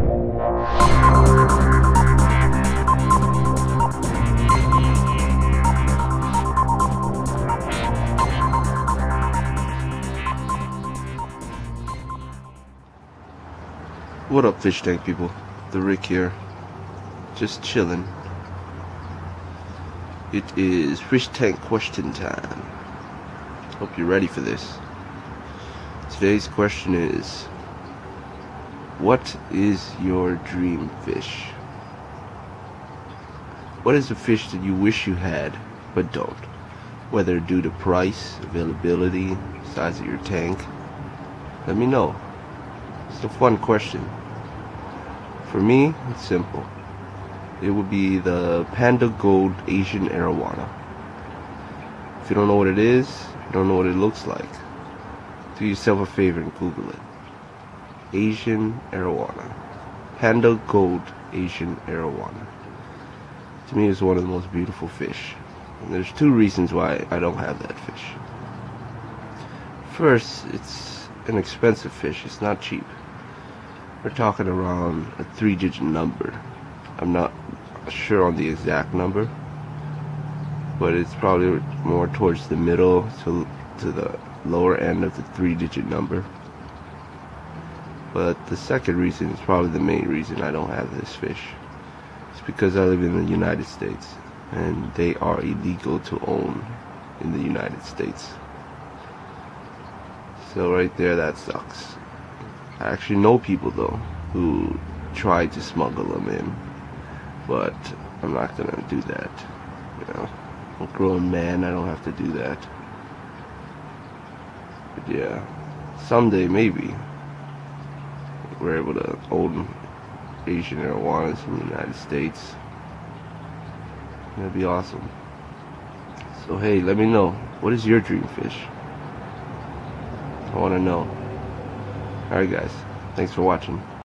What up, fish tank people? The Rick here. Just chilling. It is fish tank question time. Hope you're ready for this. Today's question is, what is your dream fish? What is the fish that you wish you had but don't? Whether due to price, availability, size of your tank. Let me know. It's a fun question. For me, it's simple. It would be the Panda Gold Asian Arowana. If you don't know what it is, you don't know what it looks like, do yourself a favor and Google it. Asian Arowana. Panda Gold Asian Arowana. To me, it's one of the most beautiful fish. And there's two reasons why I don't have that fish. First, it's an expensive fish. It's not cheap. We're talking around a 3-digit number. I'm not sure on the exact number, but it's probably more towards the middle to the lower end of the 3-digit number. But the second reason is probably the main reason I don't have this fish. It's because I live in the United States, and they are illegal to own in the United States. So right there, that sucks. I actually know people though who tried to smuggle them in, but I'm not gonna do that. You know, I'm a grown man, I don't have to do that. But yeah, someday maybe we're able to own Asian arowanas in the United States. That'd be awesome. So hey, let me know, what is your dream fish? I want to know. Alright guys, thanks for watching.